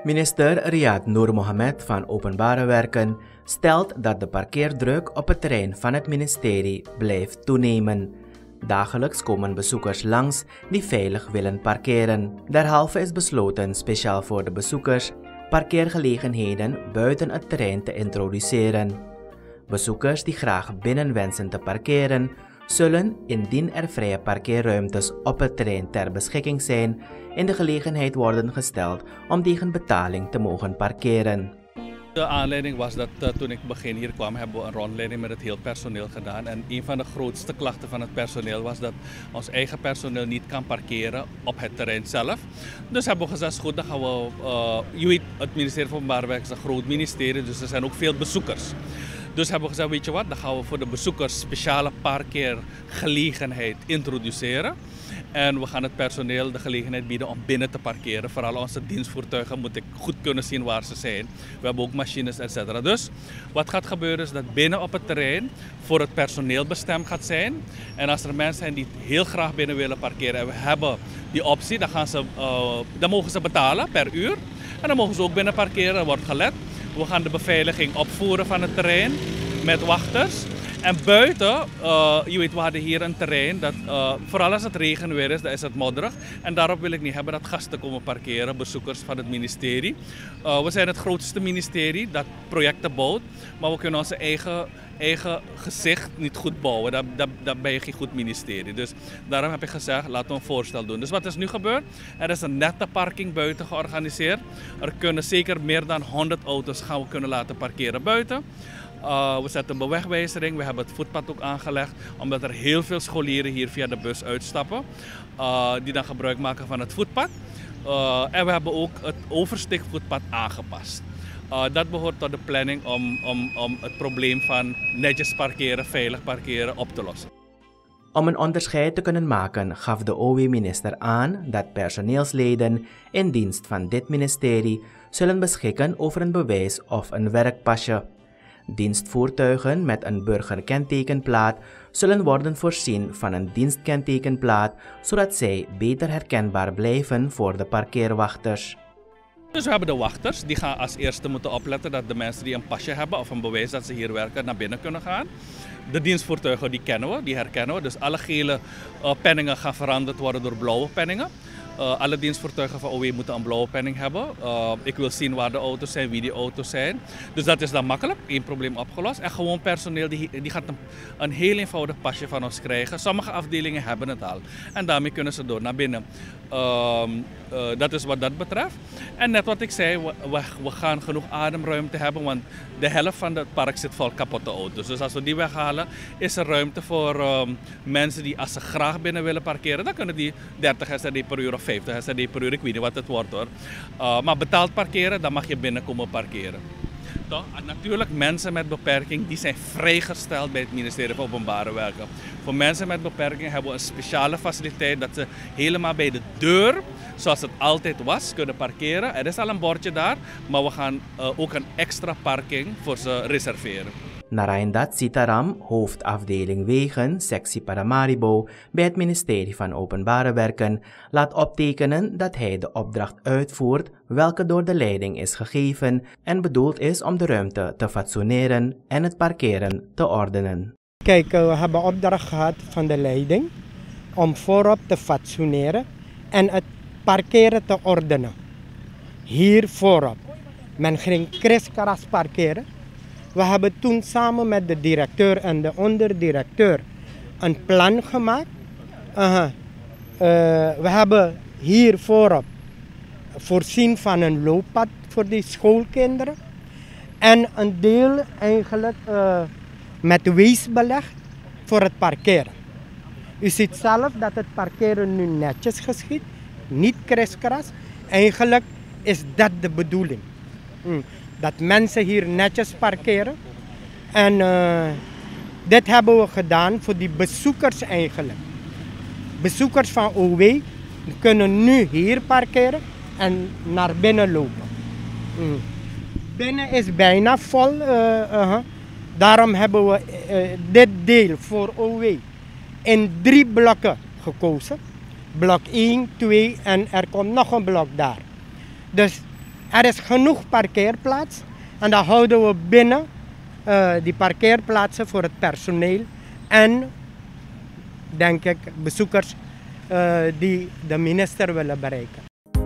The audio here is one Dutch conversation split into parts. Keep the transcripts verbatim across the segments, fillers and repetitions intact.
Minister Riyad Noor Mohammed van Openbare Werken stelt dat de parkeerdruk op het terrein van het ministerie blijft toenemen. Dagelijks komen bezoekers langs die veilig willen parkeren. Derhalve is besloten speciaal voor de bezoekers parkeergelegenheden buiten het terrein te introduceren. Bezoekers die graag binnen wensen te parkeren, zullen, indien er vrije parkeerruimtes op het terrein ter beschikking zijn, in de gelegenheid worden gesteld om tegen betaling te mogen parkeren. De aanleiding was dat uh, toen ik begin hier kwam, hebben we een rondleiding met het heel personeel gedaan. En een van de grootste klachten van het personeel was dat ons eigen personeel niet kan parkeren op het terrein zelf. Dus hebben we gezegd, goed, dan gaan we, uh, je weet, het ministerie van Openbare Werken is een groot ministerie, dus er zijn ook veel bezoekers. Dus hebben we gezegd, weet je wat, dan gaan we voor de bezoekers speciale parkeergelegenheid introduceren. En we gaan het personeel de gelegenheid bieden om binnen te parkeren. Vooral onze dienstvoertuigen moet ik goed kunnen zien waar ze zijn. We hebben ook machines, et cetera. Dus wat gaat gebeuren is dat binnen op het terrein voor het personeel bestemd gaat zijn. En als er mensen zijn die heel graag binnen willen parkeren en we hebben die optie, dan, gaan ze, uh, dan mogen ze betalen per uur. En dan mogen ze ook binnen parkeren, er wordt gelet. We gaan de beveiliging opvoeren van het terrein met wachters. En buiten, uh, je weet, we hadden hier een terrein, dat, uh, vooral als het regenweer is, dan is het modderig. En daarop wil ik niet hebben dat gasten komen parkeren, bezoekers van het ministerie. Uh, we zijn het grootste ministerie dat projecten bouwt, maar we kunnen onze eigen, eigen gezicht niet goed bouwen. Dan, dan, dan ben je geen goed ministerie. Dus daarom heb ik gezegd, laten we een voorstel doen. Dus wat is nu gebeurd? Er is een nette parking buiten georganiseerd. Er kunnen zeker meer dan honderd auto's gaan we kunnen laten parkeren buiten. Uh, we zetten een bewegwijzering, we hebben het voetpad ook aangelegd, omdat er heel veel scholieren hier via de bus uitstappen, uh, die dan gebruik maken van het voetpad. Uh, en we hebben ook het overstikvoetpad aangepast. Uh, dat behoort tot de planning om, om, om het probleem van netjes parkeren, veilig parkeren op te lossen. Om een onderscheid te kunnen maken gaf de O W-minister aan dat personeelsleden in dienst van dit ministerie zullen beschikken over een bewijs of een werkpasje. Dienstvoertuigen met een burgerkentekenplaat zullen worden voorzien van een dienstkentekenplaat, zodat zij beter herkenbaar blijven voor de parkeerwachters. Dus we hebben de wachters, die gaan als eerste moeten opletten dat de mensen die een pasje hebben of een bewijs dat ze hier werken naar binnen kunnen gaan. De dienstvoertuigen die kennen we, die herkennen we. Dus alle gele uh, penningen gaan veranderd worden door blauwe penningen. Uh, alle dienstvoertuigen van O W moeten een blauwe penning hebben. Uh, ik wil zien waar de auto's zijn, wie die auto's zijn. Dus dat is dan makkelijk, één probleem opgelost. En gewoon personeel die, die gaat een, een heel eenvoudig pasje van ons krijgen. Sommige afdelingen hebben het al. En daarmee kunnen ze door naar binnen. Uh, uh, dat is wat dat betreft. En net wat ik zei, we, we, we gaan genoeg ademruimte hebben, want de helft van het park zit vol kapotte auto's. Dus als we die weghalen, is er ruimte voor um, mensen die, als ze graag binnen willen parkeren, dan kunnen die dertig S R D per uur of vijftig S R D per uur, ik weet niet wat het wordt hoor. Uh, maar betaald parkeren, dan mag je binnen komen parkeren. Toch? En natuurlijk, mensen met beperking die zijn vrijgesteld bij het ministerie van Openbare Werken. Voor mensen met beperking hebben we een speciale faciliteit dat ze helemaal bij de deur, zoals het altijd was, kunnen parkeren. Er is al een bordje daar, maar we gaan uh, ook een extra parking voor ze reserveren. Naraindat Sitaram, hoofdafdeling Wegen, sectie Paramaribo, bij het ministerie van Openbare Werken, laat optekenen dat hij de opdracht uitvoert welke door de leiding is gegeven en bedoeld is om de ruimte te fatsoeneren en het parkeren te ordenen. Kijk, we hebben opdracht gehad van de leiding om voorop te fatsoeneren en het parkeren te ordenen. Hier voorop. Men ging kriskras parkeren. We hebben toen samen met de directeur en de onderdirecteur een plan gemaakt. Uh, uh, we hebben hier voorop voorzien van een looppad voor die schoolkinderen. En een deel eigenlijk uh, met wees belegd voor het parkeren. U ziet zelf dat het parkeren nu netjes geschiet, niet kriskras. Eigenlijk is dat de bedoeling. Mm. Dat mensen hier netjes parkeren. En uh, dit hebben we gedaan voor die bezoekers eigenlijk. Bezoekers van O W kunnen nu hier parkeren en naar binnen lopen. Mm. Binnen is bijna vol. Uh, uh, daarom hebben we uh, dit deel voor O W in drie blokken gekozen. Blok één, twee en er komt nog een blok daar. Dus er is genoeg parkeerplaats en dan houden we binnen uh, die parkeerplaatsen voor het personeel en, denk ik, bezoekers uh, die de minister willen bereiken.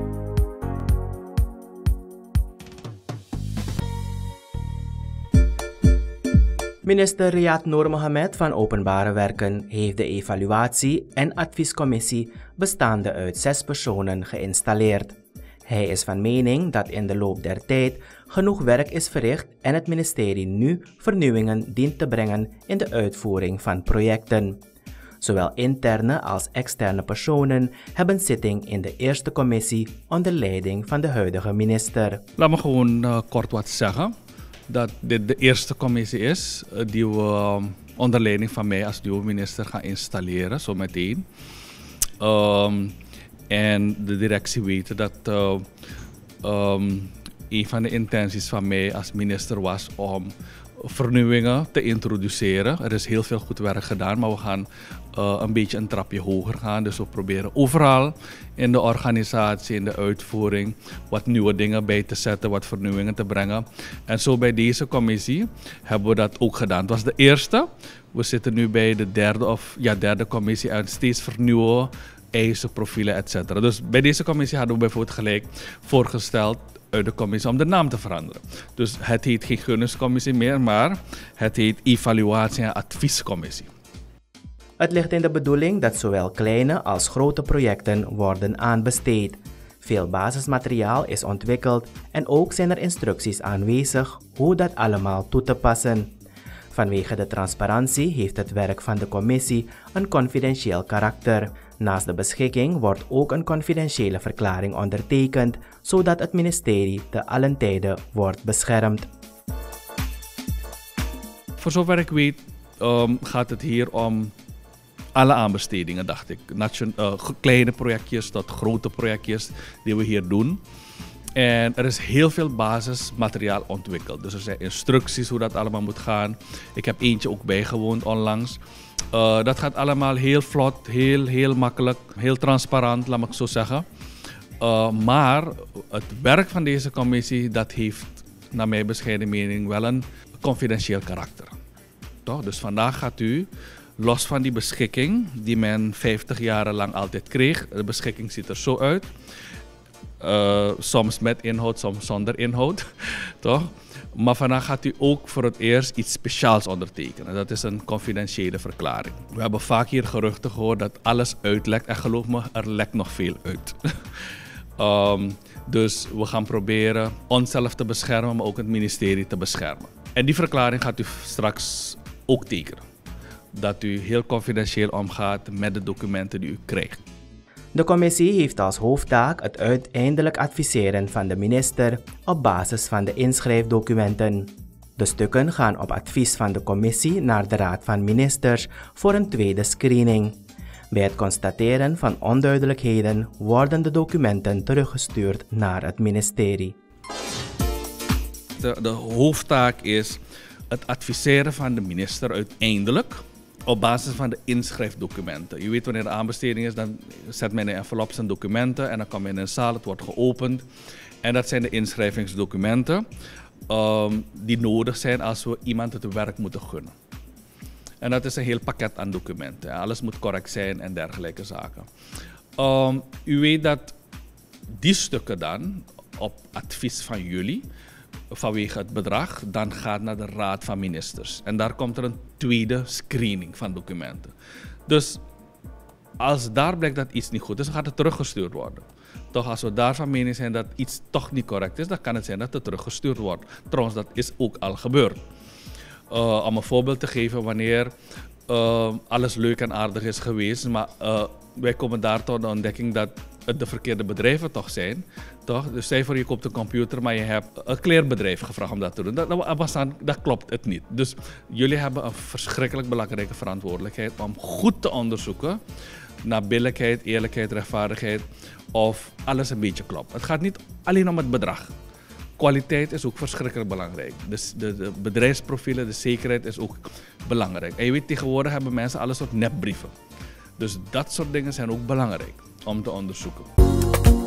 Minister Riyad Noor Mohamed van Openbare Werken heeft de evaluatie- en adviescommissie bestaande uit zes personen geïnstalleerd. Hij is van mening dat in de loop der tijd genoeg werk is verricht en het ministerie nu vernieuwingen dient te brengen in de uitvoering van projecten. Zowel interne als externe personen hebben zitting in de eerste commissie onder leiding van de huidige minister. Laat me gewoon uh, kort wat zeggen. Dat dit de eerste commissie is uh, die we uh, onder leiding van mij als nieuwe minister gaan installeren, zometeen. Um, en de directie weet dat uh, um, een van de intenties van mij als minister was om vernieuwingen te introduceren. Er is heel veel goed werk gedaan, maar we gaan uh, een beetje een trapje hoger gaan. Dus we proberen overal in de organisatie, in de uitvoering, wat nieuwe dingen bij te zetten, wat vernieuwingen te brengen. En zo bij deze commissie hebben we dat ook gedaan. Het was de eerste. We zitten nu bij de derde of ja, derde commissie en steeds vernieuwen, eisen, profielen, et cetera. Dus bij deze commissie hadden we bijvoorbeeld gelijk voorgesteld uit de commissie om de naam te veranderen. Dus het heet geen gunningscommissie meer, maar het heet evaluatie- en adviescommissie. Het ligt in de bedoeling dat zowel kleine als grote projecten worden aanbesteed. Veel basismateriaal is ontwikkeld en ook zijn er instructies aanwezig hoe dat allemaal toe te passen. Vanwege de transparantie heeft het werk van de commissie een confidentieel karakter. Naast de beschikking wordt ook een confidentiële verklaring ondertekend, zodat het ministerie te allen tijde wordt beschermd. Voor zover ik weet um, gaat het hier om alle aanbestedingen, dacht ik. Nation, uh, kleine projectjes tot grote projectjes die we hier doen. En er is heel veel basismateriaal ontwikkeld. Dus er zijn instructies hoe dat allemaal moet gaan. Ik heb eentje ook bijgewoond onlangs. Uh, dat gaat allemaal heel vlot, heel, heel makkelijk, heel transparant, laat ik zo zeggen. Uh, maar het werk van deze commissie, dat heeft naar mijn bescheiden mening wel een confidentieel karakter. Toch? Dus vandaag gaat u, los van die beschikking die men vijftig jaren lang altijd kreeg, de beschikking ziet er zo uit. Uh, soms met inhoud, soms zonder inhoud. Toch? Maar vandaag gaat u ook voor het eerst iets speciaals ondertekenen. Dat is een confidentiële verklaring. We hebben vaak hier geruchten gehoord dat alles uitlekt. En geloof me, er lekt nog veel uit. um, dus we gaan proberen onszelf te beschermen, maar ook het ministerie te beschermen. En die verklaring gaat u straks ook tekenen. Dat u heel confidentieel omgaat met de documenten die u krijgt. De commissie heeft als hoofdtaak het uiteindelijk adviseren van de minister op basis van de inschrijfdocumenten. De stukken gaan op advies van de commissie naar de Raad van Ministers voor een tweede screening. Bij het constateren van onduidelijkheden worden de documenten teruggestuurd naar het ministerie. De, de hoofdtaak is het adviseren van de minister uiteindelijk op basis van de inschrijfdocumenten. Je weet wanneer de aanbesteding is, dan zet men in een envelop zijn documenten en dan komt men in een zaal, het wordt geopend. En dat zijn de inschrijvingsdocumenten um, die nodig zijn als we iemand het werk moeten gunnen. En dat is een heel pakket aan documenten. Alles moet correct zijn en dergelijke zaken. Um, u weet dat die stukken dan, op advies van jullie, vanwege het bedrag, dan gaat naar de Raad van Ministers. En daar komt er een tweede screening van documenten. Dus als daar blijkt dat iets niet goed is, dan gaat het teruggestuurd worden. Toch, als we daar van mening zijn dat iets toch niet correct is, dan kan het zijn dat het teruggestuurd wordt. Trouwens, dat is ook al gebeurd. Uh, om een voorbeeld te geven, wanneer uh, alles leuk en aardig is geweest, maar uh, wij komen daar tot de ontdekking dat het de verkeerde bedrijven toch zijn. Toch? Dus stel voor je koopt een computer, maar je hebt een kleerbedrijf gevraagd om dat te doen. Dat, dat, dat klopt het niet. Dus jullie hebben een verschrikkelijk belangrijke verantwoordelijkheid om goed te onderzoeken naar billijkheid, eerlijkheid, rechtvaardigheid of alles een beetje klopt. Het gaat niet alleen om het bedrag. Kwaliteit is ook verschrikkelijk belangrijk. Dus de, de bedrijfsprofielen, de zekerheid is ook belangrijk. En je weet, tegenwoordig hebben mensen alles soort nepbrieven. Dus dat soort dingen zijn ook belangrijk om te onderzoeken.